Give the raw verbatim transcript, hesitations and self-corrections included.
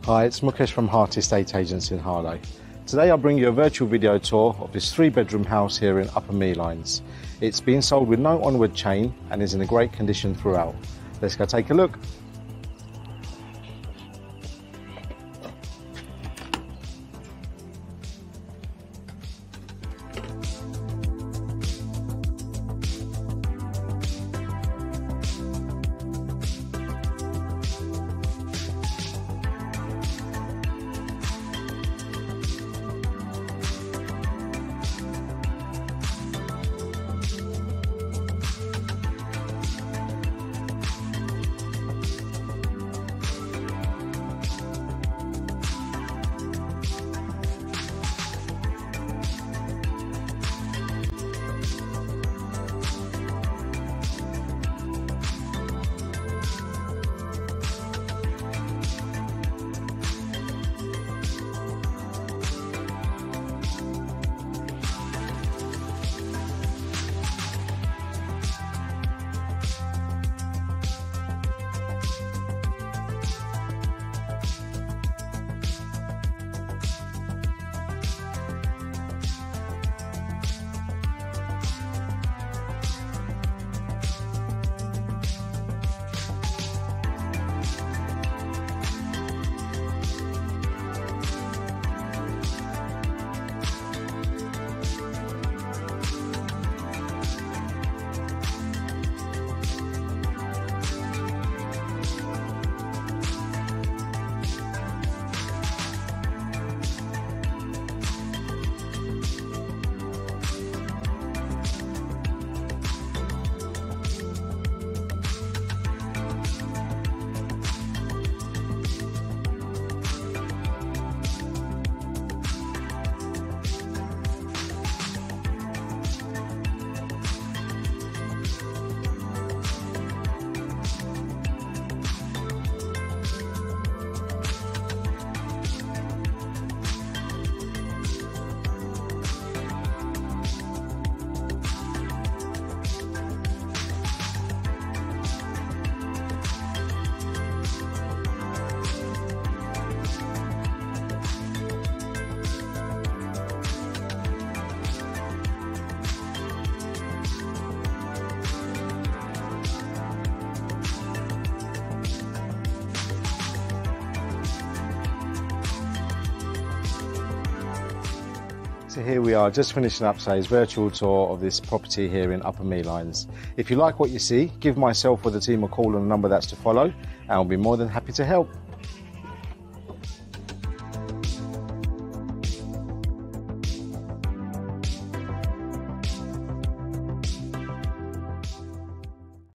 Hi, it's Mukesh from HAART Estate Agents in Harlow. Today I'll bring you a virtual video tour of this three bedroom house here in Upper Mealines. It's been sold with no onward chain and is in a great condition throughout. Let's go take a look. So here we are, just finishing up today's virtual tour of this property here in Upper Mealines. If you like what you see, give myself or the team a call on the number that's to follow, and I'll be more than happy to help.